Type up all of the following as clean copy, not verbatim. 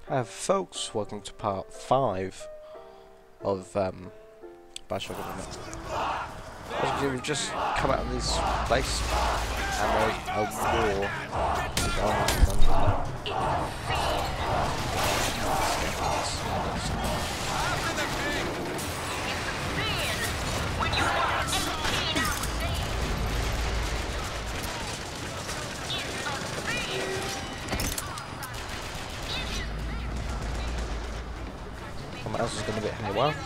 Hi folks, welcome to part 5 of Bioshock Infinite. As you can see, we've just come out of this place and there's a war going on. Someone else is going to get haywire.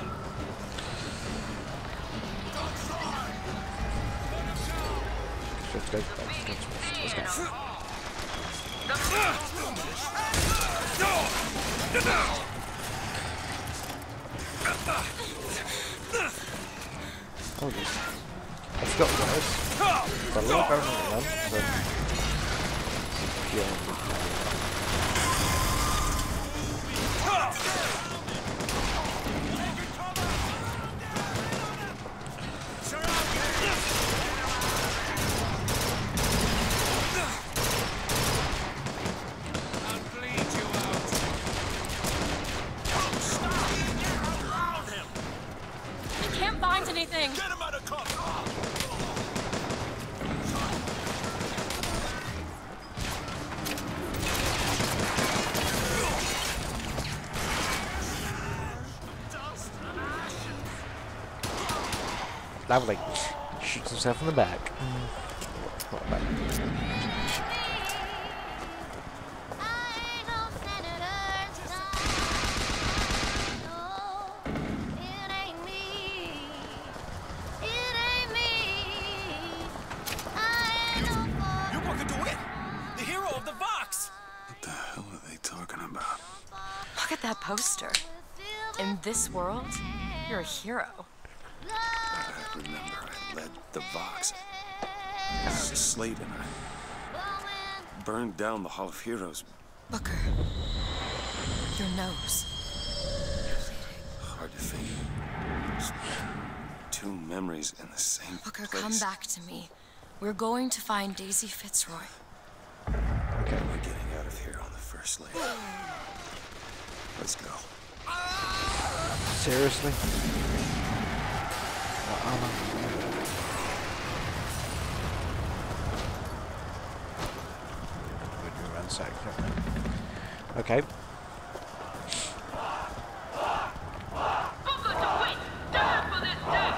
Let's go. Let's go. Oh, geez. I forgot what it is. It's a little better than that. Anything. Get him out of cover. Lovely. Shoots himself in the back. Not bad. Booker DeWitt, the hero of the Vox. What the hell are they talking about? Look at that poster. In this world, you're a hero. I remember I led the Vox. Slate and I burned down the Hall of Heroes. Booker, your nose. Hard to think. Just two memories in the same Booker, place. come back to me. We're going to find Daisy Fitzroy. Okay. We're getting out of here on the first lane. Let's go. Seriously? We'd ransack, don't we? Okay. Booker DeWitt, die for this day.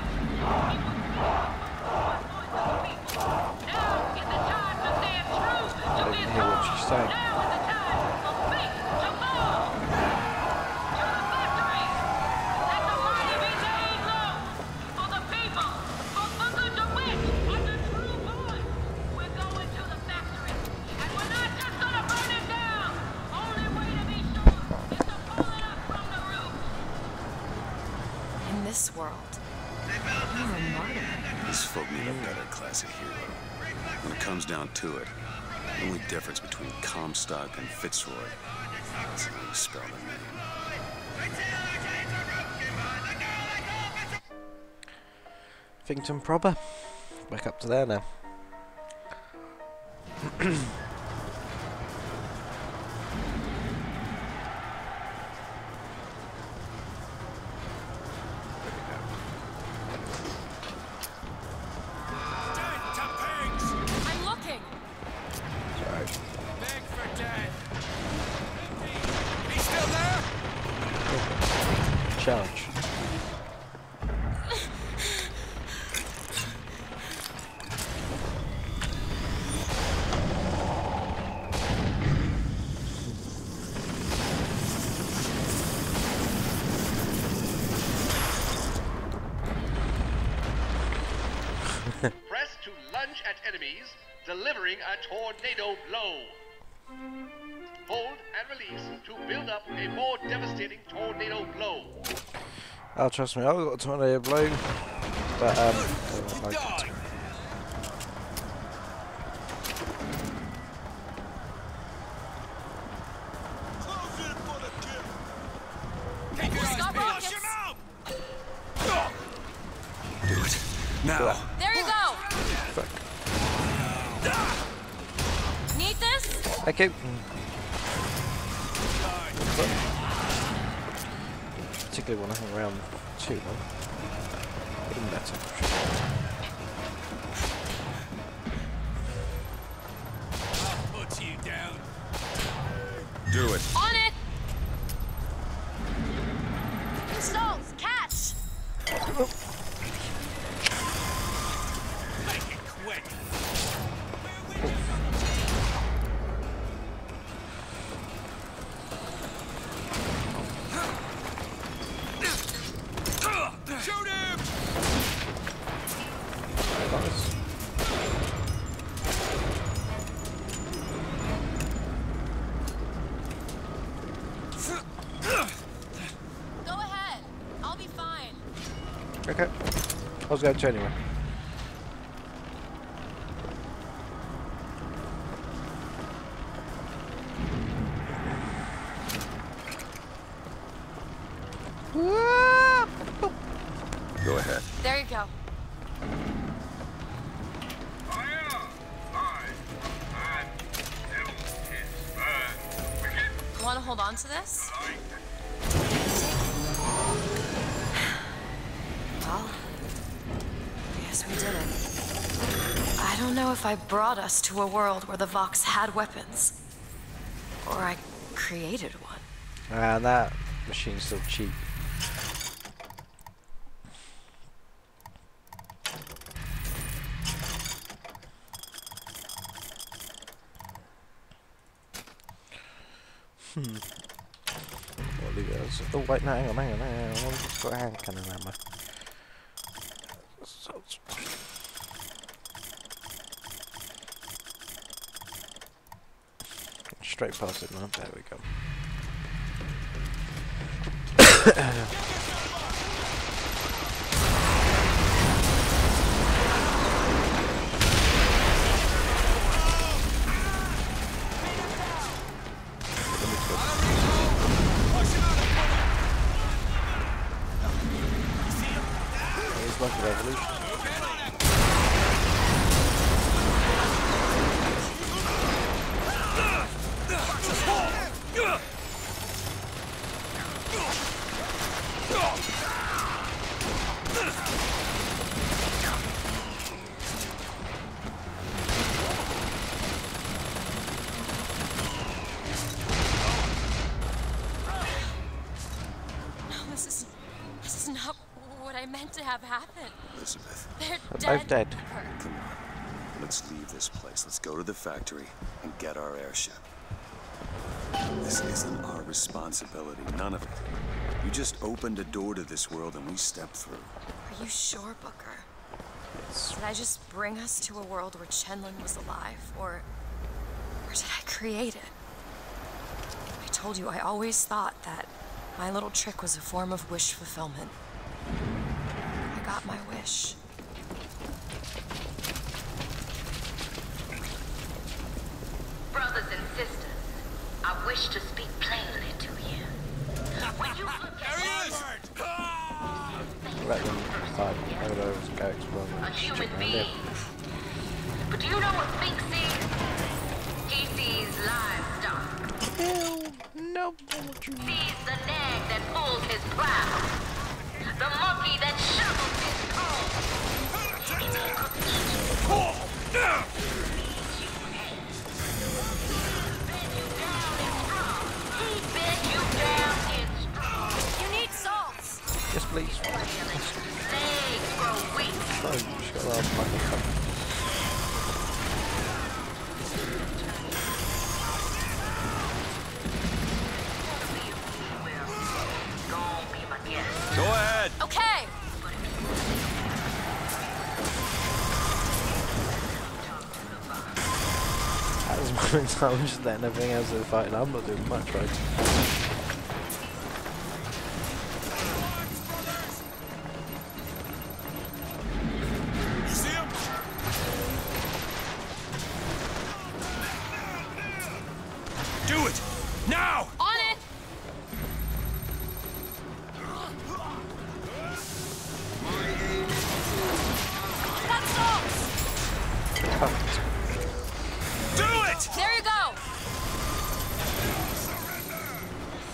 Now is the time to stand true I to didn't this hear what cause. she's saying. Now is the time for faith to fall. To the factory. Let the mighty be laid low. For the people. For Booker DeWitt and the true boy. We're going to the factory. And we're not just gonna burn it down. Only way to be sure is to pull it up from the roof. In this world, you're a martyr. These folk need a better class of hero. When it comes down to it, the only difference between Comstock and Fitzroy is how you spell their name. Pinkerton proper. Back up to there now. Dead to pigs. I'm looking. Sorry. Beg for dead. He's still there? Charge. Press to lunge at enemies, delivering a tornado blow. Hold and release to build up a more devastating tornado blow. Oh, trust me, I've got a tornado blow. But, I don't like it. Close in for the kill. Stop rockets. Flush him out. Do it. Now. There you go. Fuck. Need this? Okay. but particularly when I hang around too long. Even better. I'll put you down. Do it. On it! Stalls, catch! Make it quick. Shoot him! Nice. Go ahead. I'll be fine. Okay. I was going to anyway. Go ahead. There you go. Want to hold on to this? Well, I guess we did it. I don't know if I brought us to a world where the Vox had weapons, or I created one. And that machine's still cheap. What do you guys? Oh wait, no, hang on. I've got a hand cannon ammo. Straight past it, man. There we go. It's like a revolution. This is not what I meant to have happen. Elizabeth, They're They're both dead. come on. Let's leave this place. Let's go to the factory and get our airship. This isn't our responsibility. None of it. You just opened a door to this world and we stepped through. Are you sure, Booker? Yes. Did I just bring us to a world where Chenlin was alive, or did I create it? I told you I always thought that my little trick was a form of wish fulfillment. I got my wish. Brothers and sisters, I wish to speak plainly to you. When you look There he is! Let them fight. Go go explore. a Check human around being. there. But do you know what Fink sees? He sees livestock. Ew, no, don't you? Sees the nag that pulls his plow. The monkey that shovels his coal. And he could eat you. He bed you down in straw. You need salts! Yes, please. Legs grow weak. No, you just got a fucking cup. Go ahead. Okay! At this moment in time, I'm just letting everything else do fighting. I'm not doing much, right? You see him? Do it! Now! On it! Got salts! Do it! There you go!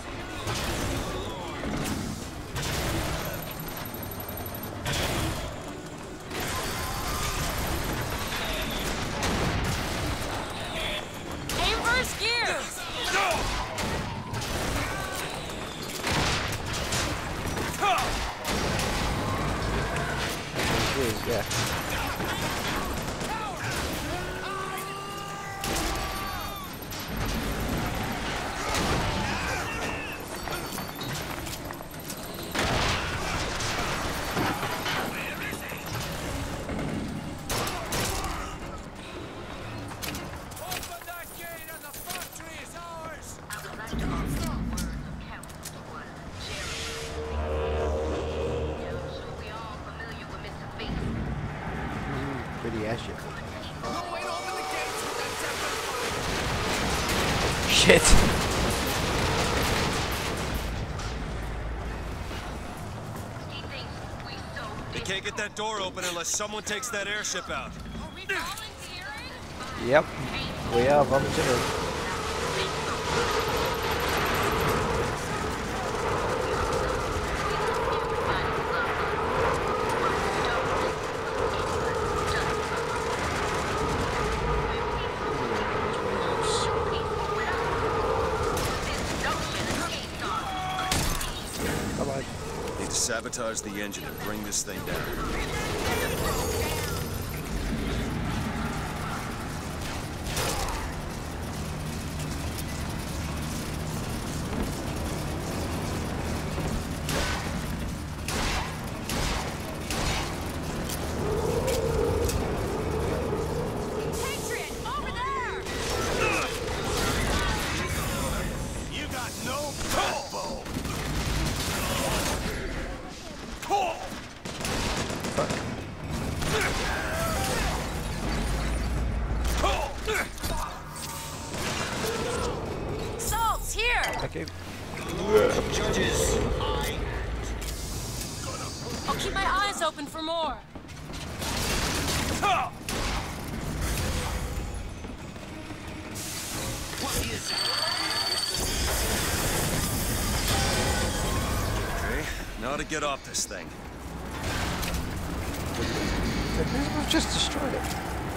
Yeah. Pretty ashy. Shit. They can't get that door open unless someone takes that airship out. Yep. We are volunteering. Need to sabotage the engine and bring this thing down. Salt's here! Okay. Judges, I'll keep my eyes open for more. Okay, now to get off this thing. We've just destroyed it.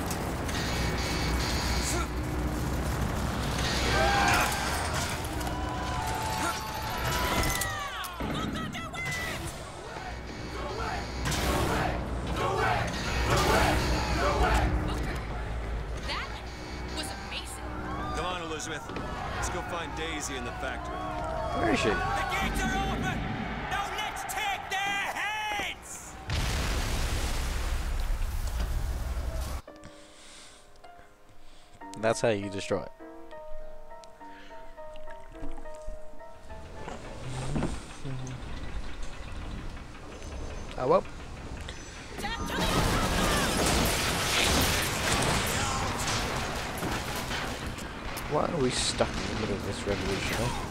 That was amazing. Come on, Elizabeth. Let's go find Daisy in the factory. Where is she? the gates are open! Now let's take their heads! That's how you destroy it. Oh well. Why are we stuck in the middle of this revolution? Huh?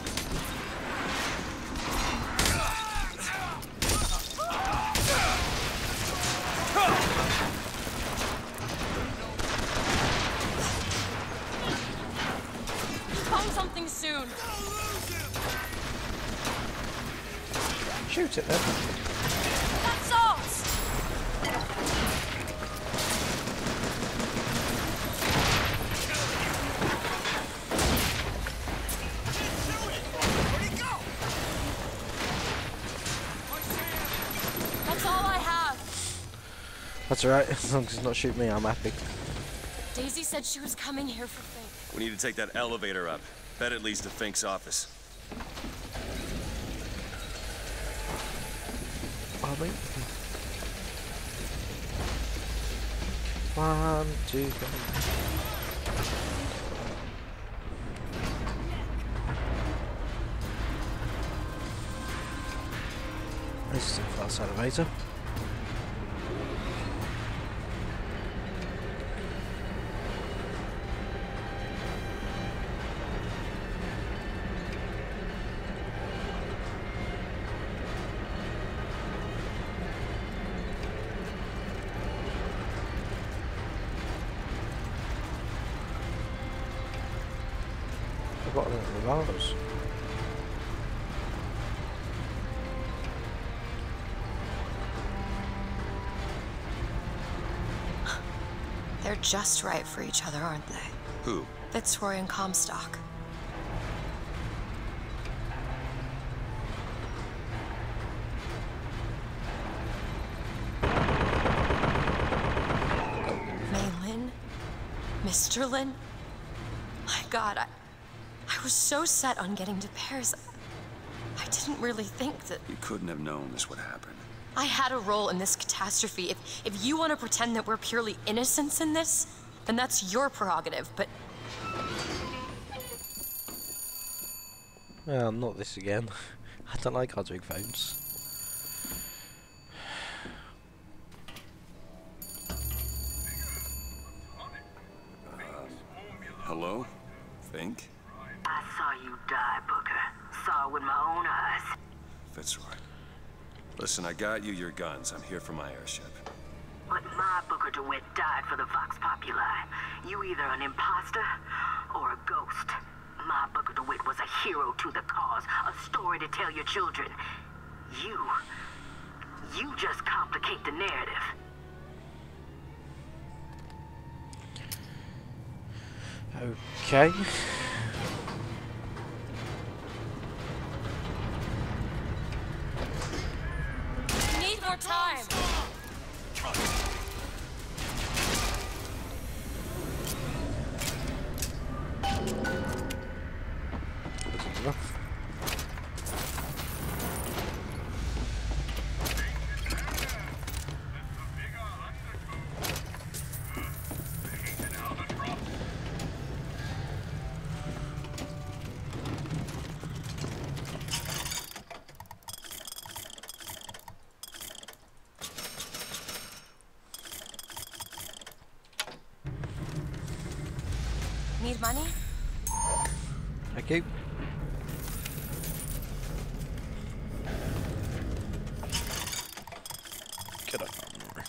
Find something soon. Shoot it then. That's salt! That's all I have. That's alright, as long as it's not shooting me, I'm happy. Daisy said she was coming here for Fink. We need to take that elevator up. Bet it leads to Fink's office. Are we? 1, 2, 3. This is a fast elevator. I've got the revolvers. They're just right for each other, aren't they? Who? Fitzroy and Comstock. Mr. Lin? My God, I was so set on getting to Paris. I didn't really think that... You couldn't have known this would happen. I had a role in this catastrophe. If you want to pretend that we're purely innocents in this, then that's your prerogative, but... Well, not this again. I don't like answering phones. Hello? Fink? I saw you die, Booker. Saw it with my own eyes. Fitzroy. Listen, I got you your guns. I'm here for my airship. But my Booker DeWitt died for the Vox Populi. You either an imposter or a ghost. My Booker DeWitt was a hero to the cause, a story to tell your children. You just complicate the narrative. Okay. Need more time! That's enough. Need money? Thank you. Get up.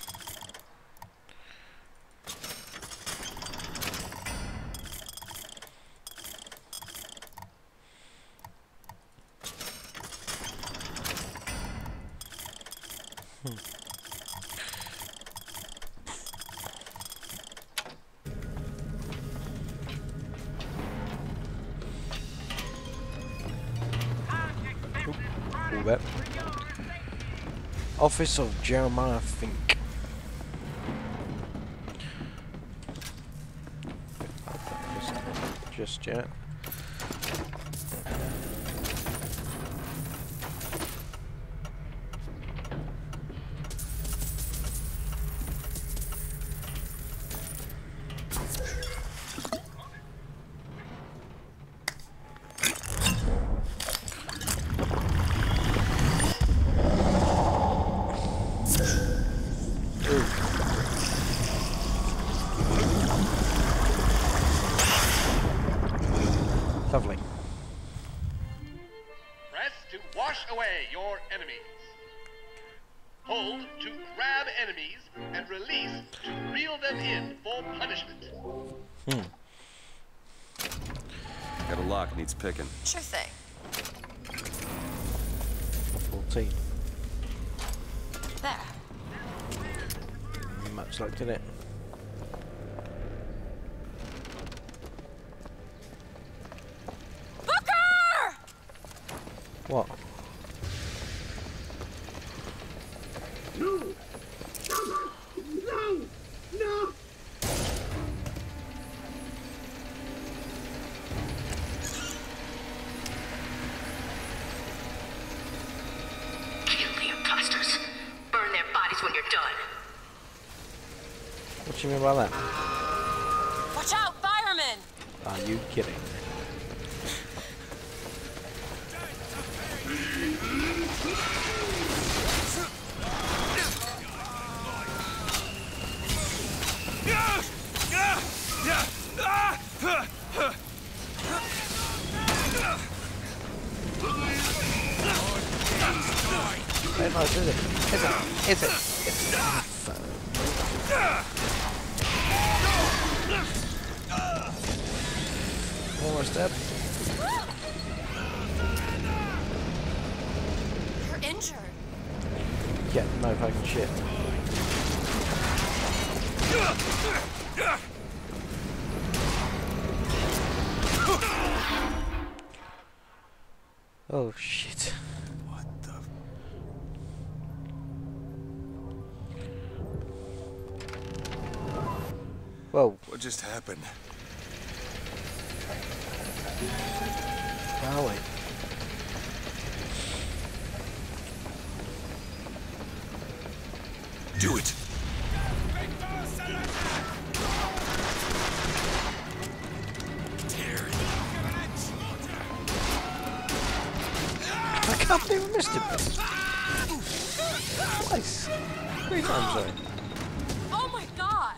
All that. Office of Jeremiah Fink. Just yet. Lovely. Press to wash away your enemies. Hold to grab enemies and release to reel them in for punishment. Got a lock, needs picking. Sure thing. 14. There. Much luck, didn't it? Booker! What? Kill the imposters. Burn their bodies when you're done. What do you mean by that? Watch out, firemen! Are you kidding? Very nice, is it? Is it? Is it? Is it? Almost dead. You're injured. Yeah, no fucking shit. Oh shit. What the... Whoa. What just happened? Where are we? Do it! I can't believe I missed it. Twice. 3 times, sorry. Oh my god!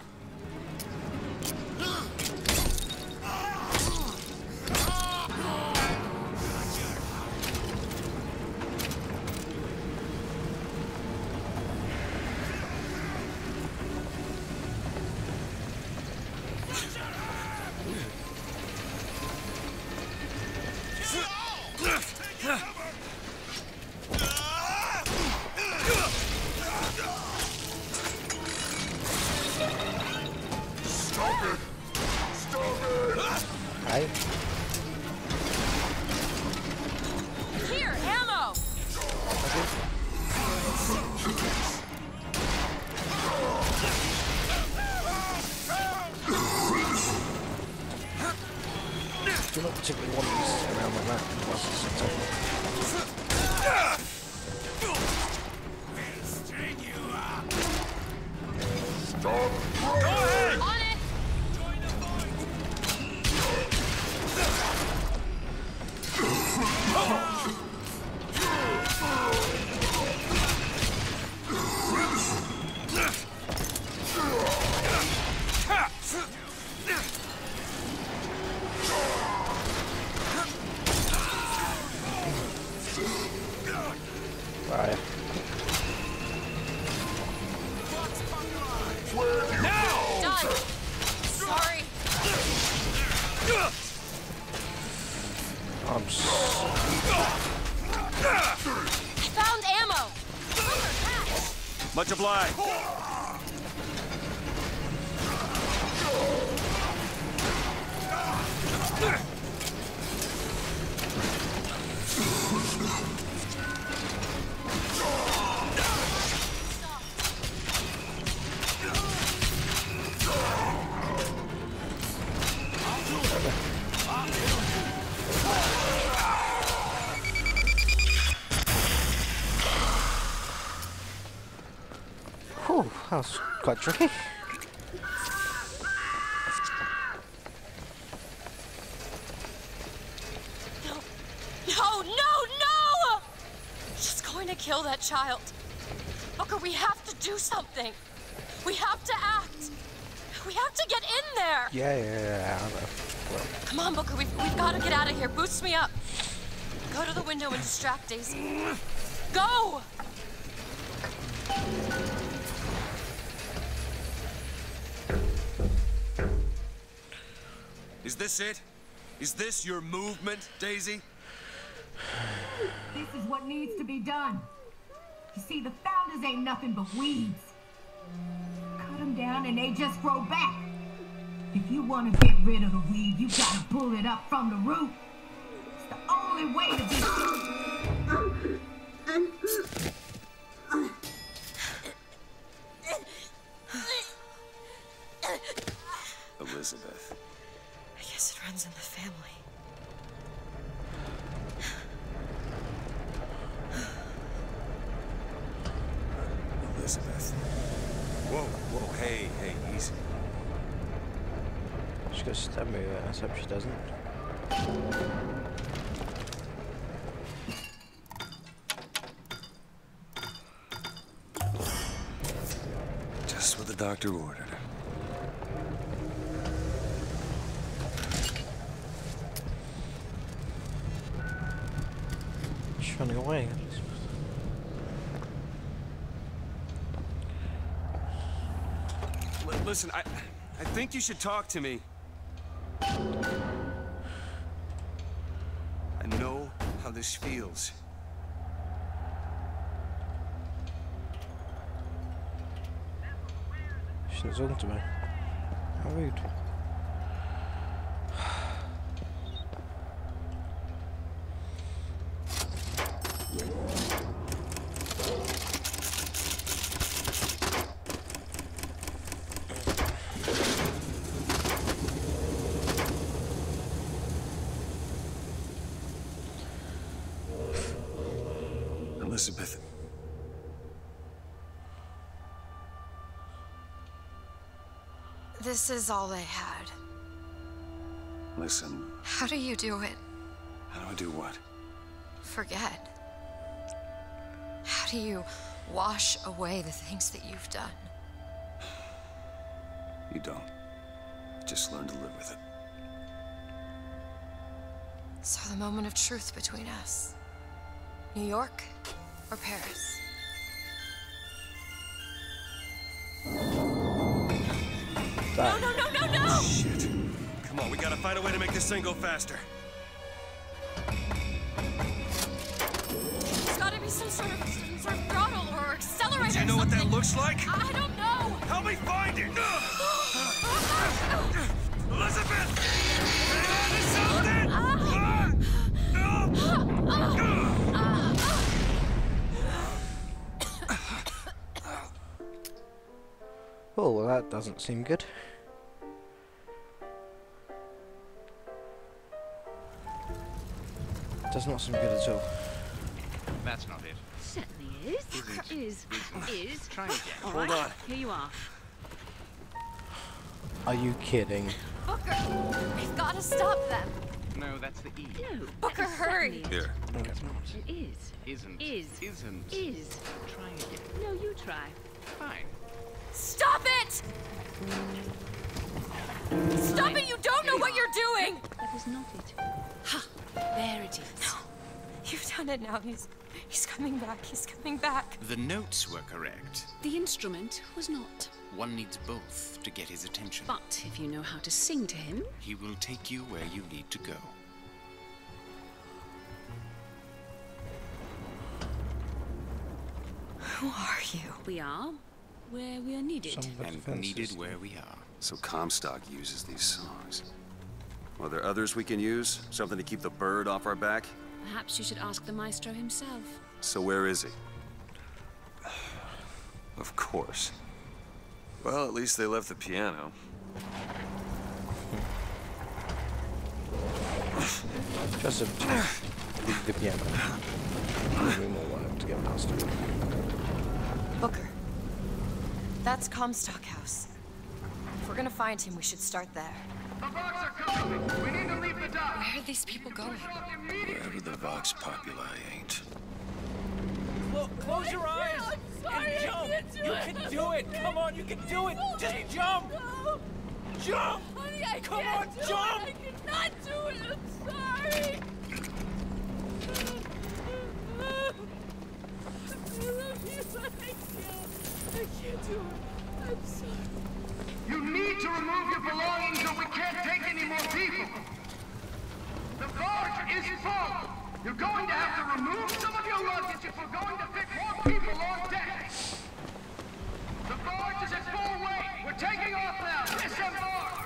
Right? Here, ammo! Do not particularly want these around like that. Unless it's On it! Right. Done! Sorry. I'm I found ammo! Much obliged. Whew, that was quite tricky. No! She's going to kill that child. Booker, we have to do something. We have to act. We have to get in there. Yeah, I know. Well, Come on, Booker, we've got to get out of here. Boost me up. Go to the window and distract Daisy. Go! Is this it? Is this your movement, Daisy? This is what needs to be done. You see, the founders ain't nothing but weeds. Cut them down and they just grow back. If you want to get rid of the weed, you gotta pull it up from the root. It's the only way to be Elizabeth. I guess it runs in the family. Elizabeth. Whoa, hey, easy. she's gonna stab me there. Let's hope she doesn't. Just what the doctor ordered. She's running away. Listen, I think you should talk to me. I know how this feels. She's not talking to me. How rude. Elizabeth. This is all they had. Listen, How do you do it? how do I do what? Forget. How do you wash away the things that you've done? You don't. Just learn to live with it. So the moment of truth between us. New York or Paris? No, no, no, no, no! Shit. Come on, we gotta find a way to make this thing go faster. There's gotta be some sort of throttle or accelerator. Do you know what that looks like? I don't know. Help me find it! Elizabeth! Hang on to something! Oh, well, that doesn't seem good. Does not seem good at all. That's not it. Certainly is. Is. Try again. All Hold right, on. here you are. Are you kidding? Booker, we've got to stop them. No, that's the E. No. Booker, hurry. Here. No, it's not. It is. Isn't. Is. Isn't. Is. Try again. No, you try. Fine. Stop it! Stop it! You don't know what you're doing! That was not it. Ha! There it is. No. You've done it now. He's coming back. He's coming back. The notes were correct. The instrument was not. One needs both to get his attention. But if you know how to sing to him... He will take you where you need to go. Who are you? We are where we are needed. And needed where we are. So Comstock uses these songs. Are there others we can use? Something to keep the bird off our back? Perhaps you should ask the maestro himself. So where is he? Of course. Well, at least they left the piano. Just the piano. We more want to get past it. Booker. That's Comstock House. If we're gonna find him, we should start there. The Vox are coming! We need to leave the dock! Where are these people going? Wherever the Vox Populi ain't. Close your eyes! And jump! You can do it! Come on, you can do it! Just jump! Jump! Come on, jump! I cannot do it! I'm sorry! I love you, but I can't do it. I'm sorry. You need to remove your belongings or we can't take any more people! The barge is full! You're going to have to remove some of your luggage if we're going to fit more people on deck! The barge is at full weight! We're taking off now! Disembark!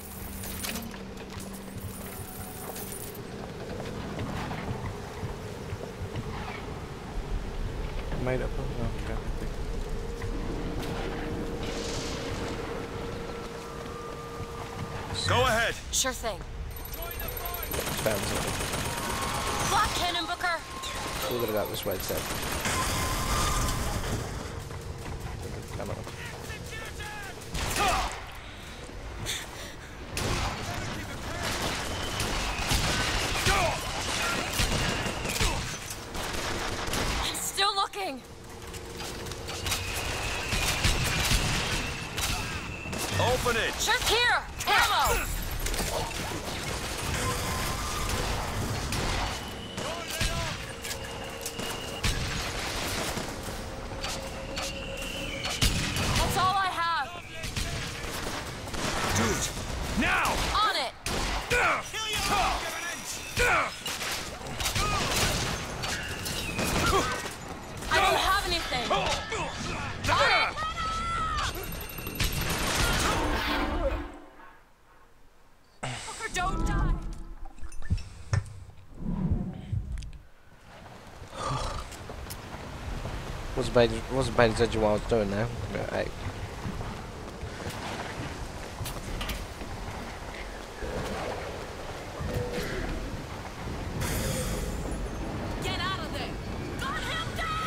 Made up. Okay. Go ahead. Sure thing. Found it. Block cannon, Booker! We're gonna go this way instead. Come on. I'm still looking! Open it. Just here! Ammo! That's all I have. Do it. Now. On it! I don't have anything. On it! Booker, don't die. Wasn't paying attention what I was doing now. But, hey. Get out of there! Got him down!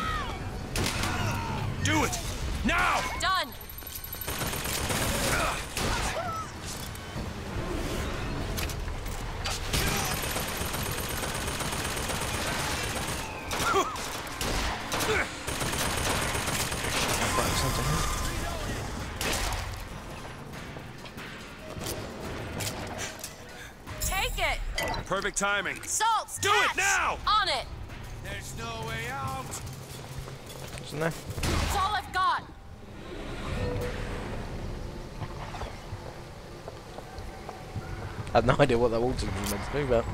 timing. Salts! Do it now! On it! There's no way out. Isn't there? It's all I've got! I had no idea what that water was meant to do, but...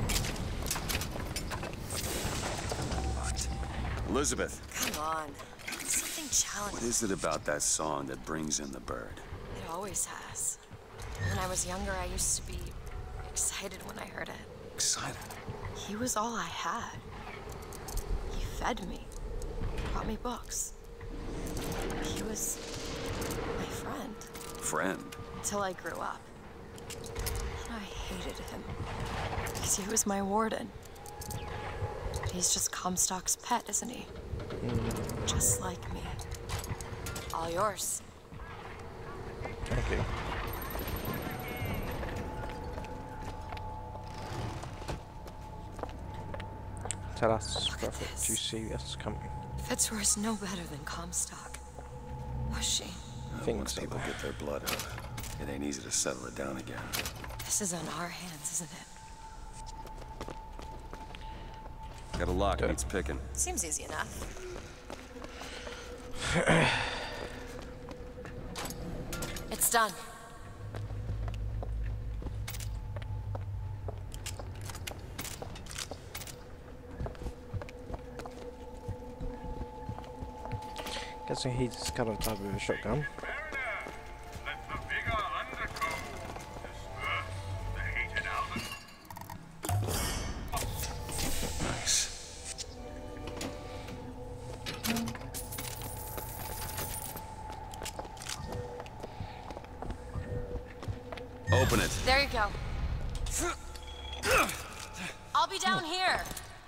Elizabeth, Come on. Something challenging. what is it about that song that brings in the bird? It always has. When I was younger, I used to be excited when I heard it. Excited. He was all I had. He fed me, brought me books. He was my friend. Friend? Until I grew up. And I hated him. Because he was my warden. But he's just Comstock's pet, isn't he? Just like me. All yours. Thank you. Tell us, Prophet, do you see us coming? Fitzroy's no better than Comstock. Was she? Think Once so. people get their blood up, it ain't easy to settle it down again. This is on our hands, isn't it? Got a lock, needs picking. Seems easy enough. It's done. Guessing he's kind of type of a shotgun. Nice. Open it. There you go. I'll be down here.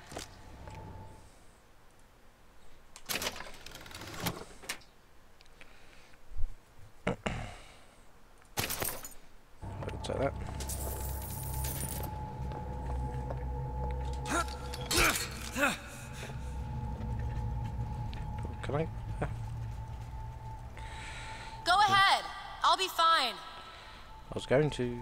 Take that. Can I? Go ahead. I'll be fine. I was going to.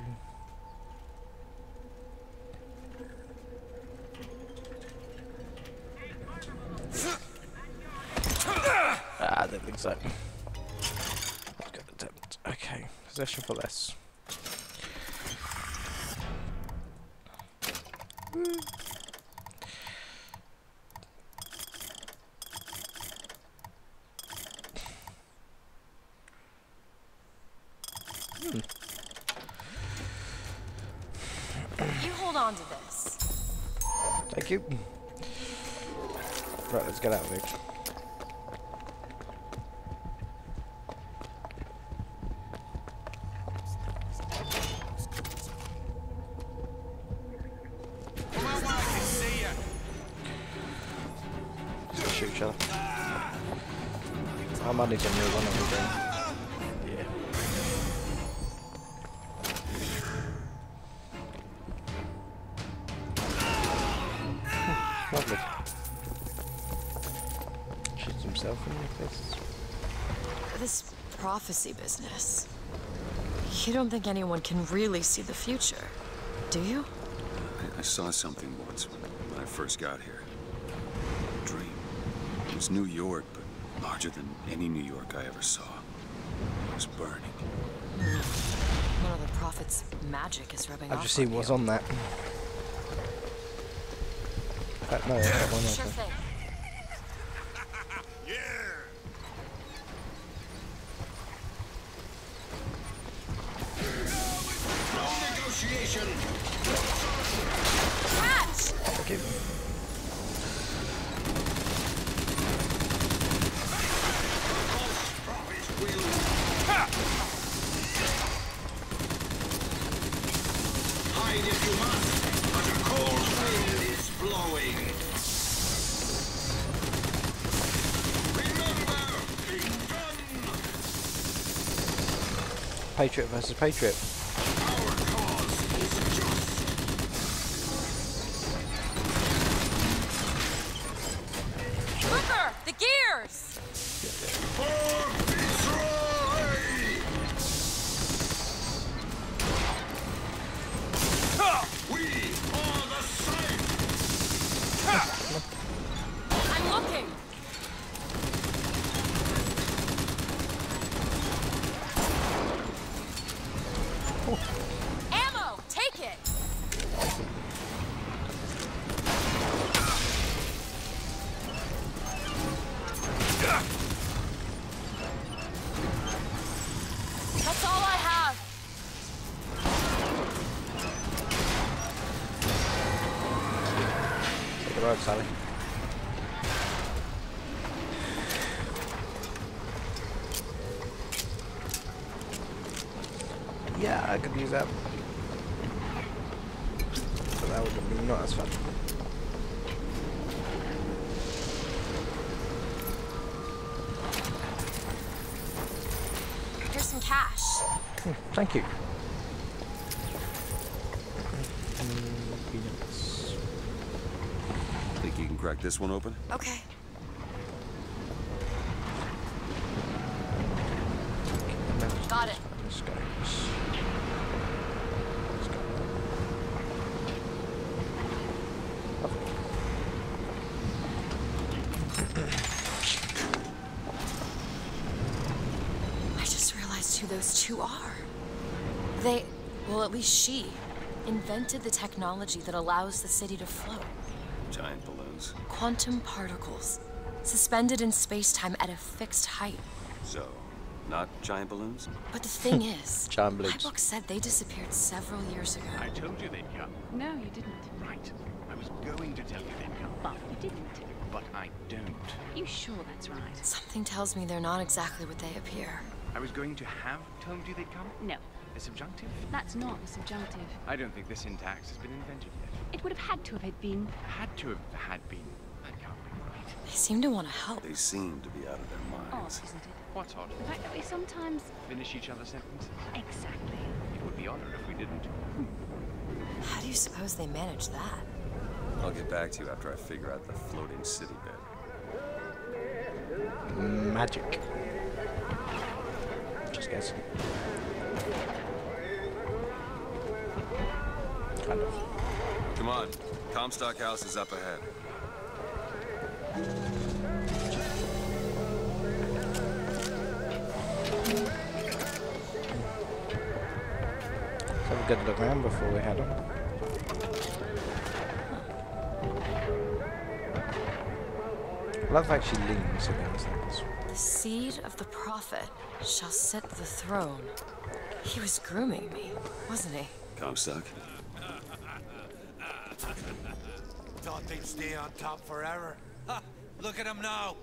I don't think so. I've got attempt. Okay, possession for less. You hold on to this. Thank you. Right, let's get out of here. Shoot each other. How many can you run over there? Yeah. Lovely. Shoots himself in the face. This prophecy business. You don't think anyone can really see the future, do you? I saw something once when I first got here. A dream. It was New York, but larger than any New York I ever saw. It was burning. One of the prophet's magic is rubbing off. I've just seen what's on that. No, that's that one. Sure thing. Catch! Okay. Hide if you must, but a cold wind is blowing. Remember, Pinkerton! Patriot versus Patriot. Our cause is just. Booker, the gears! For Fitzroy! We are the Science! road, Sally. Yeah, I could use that. But that would have been not as fun. Here's some cash. Thank you. Think you can crack this one open? Okay. Got it. Let's go. I just realized who those two are. They, well, at least she, invented the technology that allows the city to float. Giant balloons. Quantum particles, suspended in space-time at a fixed height. So, not giant balloons? But the thing is, Giant my balloons. book said they disappeared several years ago. I told you they'd come. No, you didn't. Right. I was going to tell you they'd come. But you didn't. But I don't. You sure that's right? Something tells me they're not exactly what they appear. I was going to have told you they'd come? No, The subjunctive? that's not the subjunctive. I don't think the syntax has been invented yet. It would have had to have been. Had to have had been. That can't be right. They seem to want to help. They seem to be out of their Odd, minds. isn't it? What's odd? The fact that we sometimes... Finish each other's sentences? Exactly. It would be odder if we didn't. How do you suppose they manage that? I'll get back to you after I figure out the floating city bit. Magic. Just guessing. Kind of. Come on. Comstock House is up ahead. Let's have a good look around before we head on. I love how she leans against things. The seed of the prophet shall sit the throne. He was grooming me, wasn't he? Comstock? Thought they'd stay on top forever. Ha! Look at them now.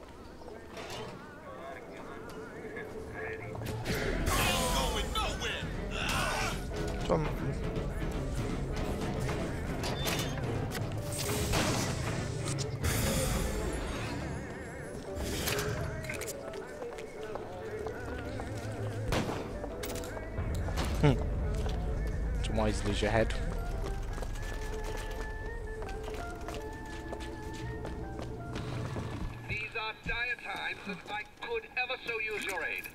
Ain't going nowhere. Tom. To wisely lose your head. These are dire times, and I could ever so use your aid.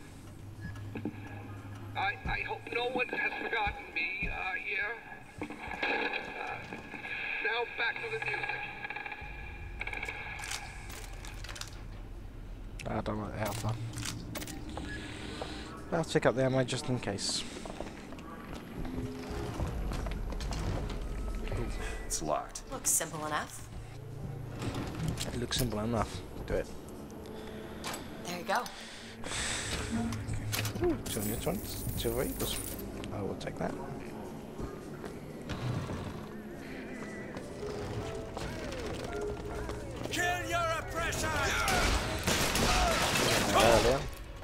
I hope no one has forgotten me here. Now back to the music. I don't like the Alpha. I'll pick up the ammo just in case. It's locked. Looks simple enough. It looks simple enough. Do it. There you go. Ooh, 2 units, 2 equals. I will take that. Kill your oppressor! Earlier.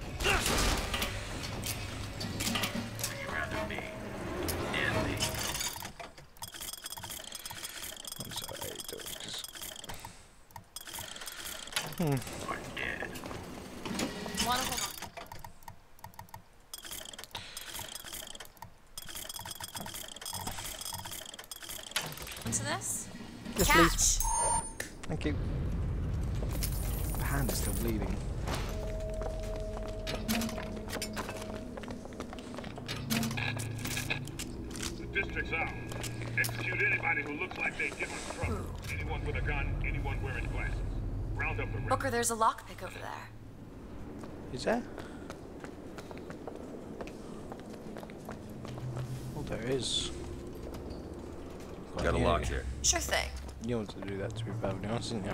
I'm sorry, don't just. Wanna hold on? Into this? Yes, Catch! please. Thank you. The hand is still bleeding. The district's out. Execute anybody who looks like they give us trouble. Anyone with a gun, anyone wearing glasses. Round up the rest. Booker, there's a lockpick over there. Is there? Oh, there is. Got a lock here. Sure thing. You want to do that, to be perfectly honest, didn't you?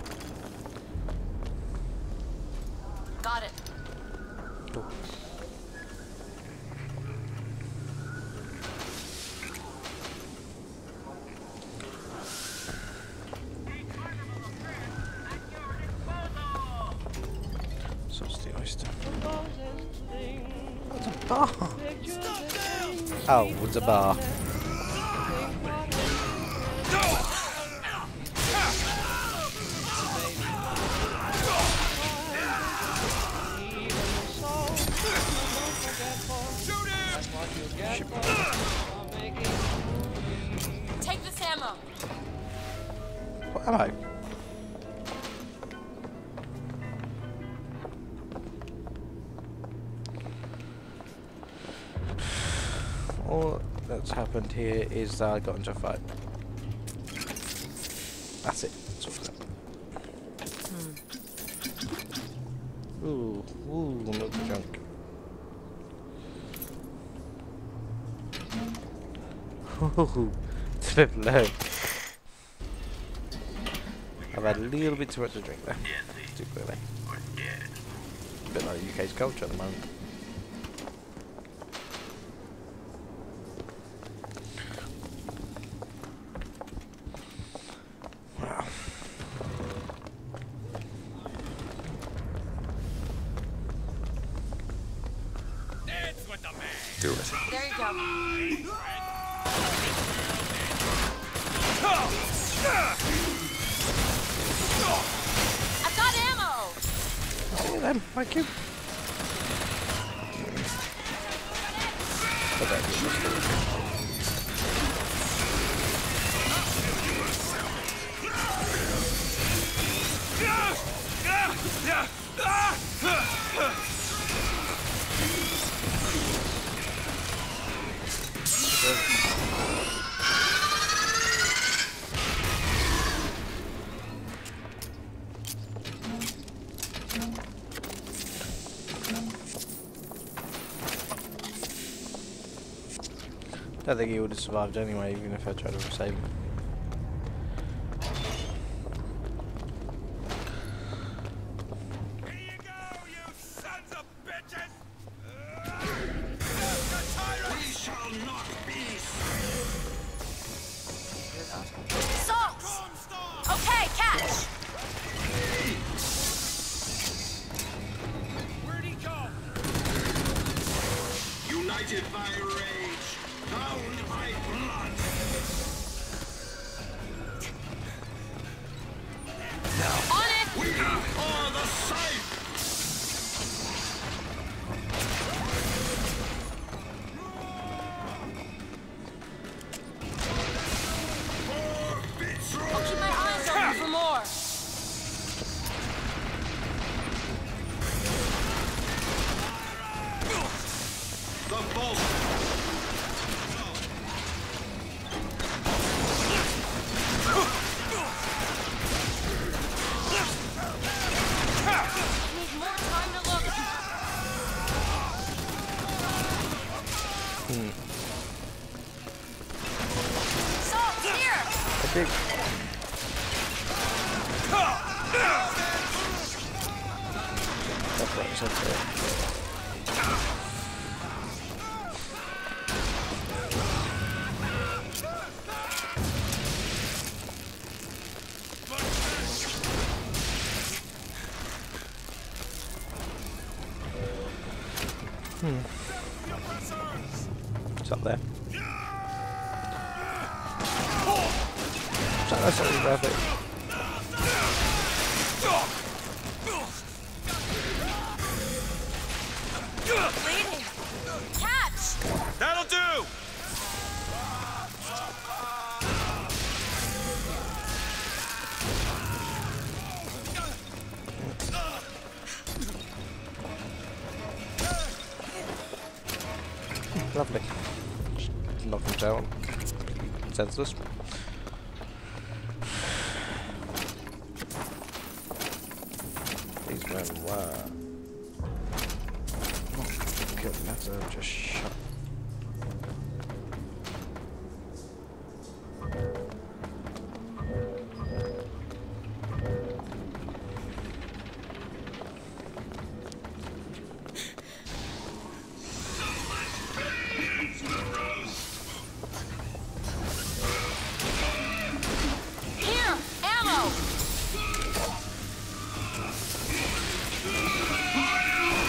Got it. Cool. Christ. What's a bar? Oh, what's a bar? Take this ammo. What am I? All that's happened here is that I got into a fight. That's it. That's all that. Ooh, milk junk. Ooh, it's a bit low. I've had a little bit too much to drink there. Too clearly. A bit like UK's culture at the moment. Wow. Do it. There you go. I've got ammo! See them, thank you. I don't think he would have survived anyway, even if I tried to save him. Here you go, you sons of bitches! We shall not be Salts! Okay, catch! Where'd he go? United by rage, bound by blood. On it! We are the same. I'll keep my eyes open for more. The bolt. Need more time to look. Salt, here! I think. That's what I said there. It's up there. So that's not worth it. Bleeding. Catch! That'll do. Lovely. Just knock him down. Senseless. These men were not good matter, just shut. Here! Ammo!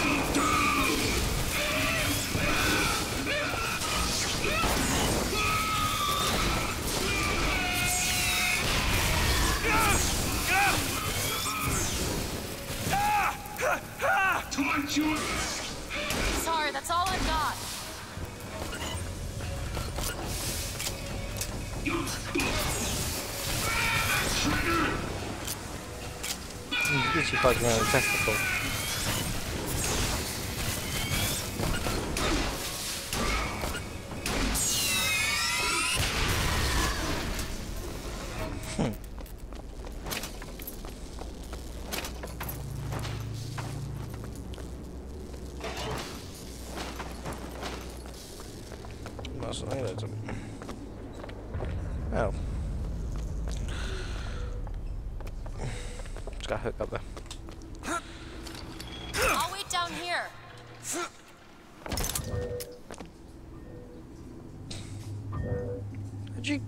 Sorry, that's all I've got. Literally fighting around a testicle. Oh. Just got hooked up there. I'll wait down here. Did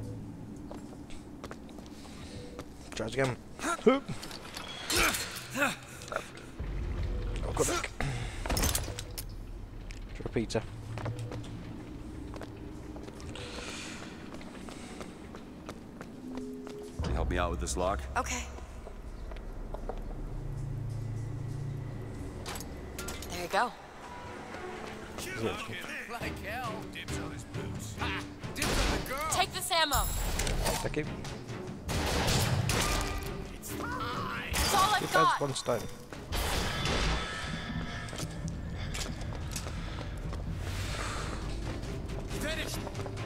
tries again. Oh, good luck. Repeater. Help me out with this lock. Okay. There you go. Like hell. Dibs on his boots. Ha! Dibs on the girl. Take this ammo. Thank you. It's mine. It's all I've Two birds, got. one stone. Finished.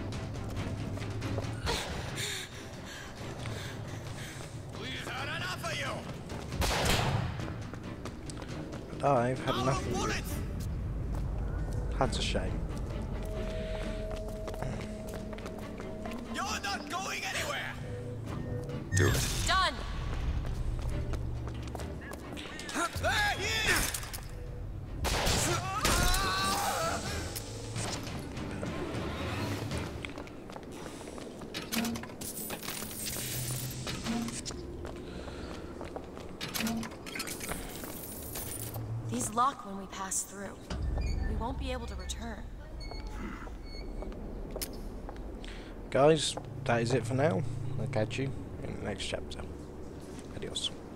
We've had enough of you. I've had enough of you. That's a shame. You're not going anywhere. Do it. Done. These lock when we pass through. We won't be able to return. Guys, that is it for now. I'll catch you in the next chapter. Adios.